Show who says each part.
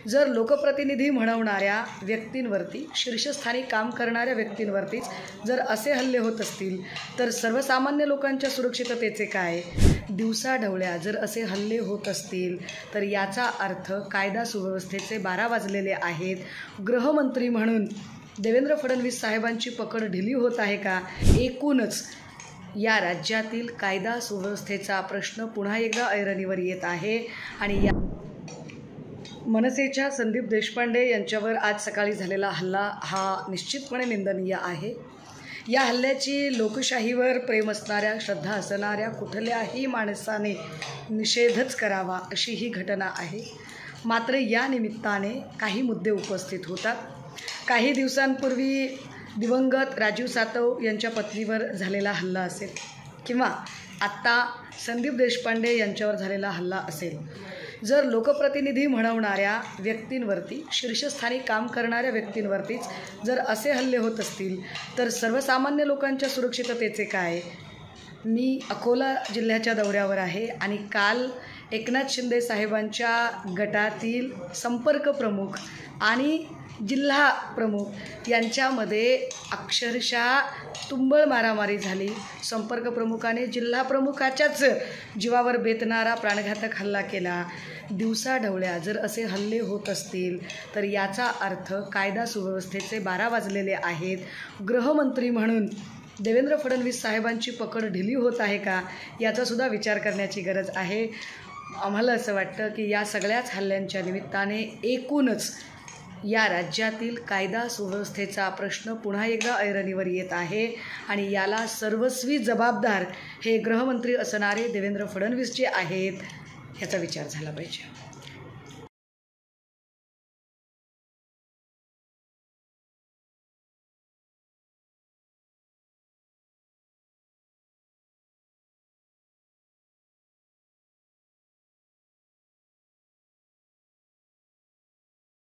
Speaker 1: जर लोकप्रतिनिधी म्हणवणाऱ्या व्यक्तींवरती, शीर्षस्थानी काम करणाऱ्या व्यक्तींवरतीच जर असे हल्ले होत असतील तर सर्वसामान्य लोकांच्या सुरक्षिततेचे काय? दिवसाढवळ्या जर असे हल्ले होत असतील तर याचा अर्थ कायदा सुव्यवस्थेचे 12 वाजलेले आहेत. गृहमंत्री म्हणून देवेंद्र फडणवीस साहेबांची पकड ढिली होत आहे का? एकूणच या राज्यातील कायदा सुव्यवस्थेचा प्रश्न पुन्हा एकदा ऐरणीवर येत आहे आणि या मनसेच्या संदीप देशपांडे यांच्यावर आज सकाळी झालेला हल्ला हा निश्चितपणे निंदनीय आहे. या हल्ल्याची लोकशाहीवर प्रेम असणाऱ्या, श्रद्धा असणाऱ्या कुठल्याही माणसाने निषेधच करावा अशी ही घटना आहे. मात्र या निमित्ताने काही मुद्दे उपस्थित होतात. काही दिवसांपूर्वी दिवंगत राजीव सातव यांच्या पत्नीवर झालेला हल्ला असेल किंवा आत्ता संदीप देशपांडे यांच्यावर झालेला हल्ला असेल. जर लोकप्रतिनिधी म्हणवणाऱ्या व्यक्तींवरती, शीर्षस्थानी काम करणाऱ्या व्यक्तींवरतीच जर असे हल्ले होत असतील तर सर्वसामान्य लोकांच्या सुरक्षिततेचे काय? मी अकोला जिल्ह्याच्या दौऱ्यावर आहे आणि काल एकनाथ शिंदे साहेबांच्या गटातील संपर्क प्रमुख आणि जिल्हा प्रमुख यांच्यामध्ये अक्षरशः तुंबळ मारामारी झाली. संपर्क प्रमुखाने जिल्हा प्रमुखाच्याच जीवावर बेतणारा प्राणघातक हल्ला केला. दिवसाढवळ्या जर असे हल्ले होत असतील तर याचा अर्थ कायदा सुव्यवस्थेचे 12 वाजलेले आहेत. गृहमंत्री म्हणून देवेंद्र फडणवीस साहेबांची पकड ढिली होत आहे का? याचासुद्धा विचार करण्याची गरज आहे. आम्हाला असं वाटतं की या सगळ्याच हल्ल्यांच्या निमित्ताने एकूणच या राज्यातील कायदा सुव्यवस्थेचा प्रश्न पुन्हा एकदा ऐरणीवर येत आहे आणि याला सर्वस्वी जबाबदार हे गृहमंत्री असणारे देवेंद्र फडणवीस जे आहेत याचा विचार झाला पाहिजे.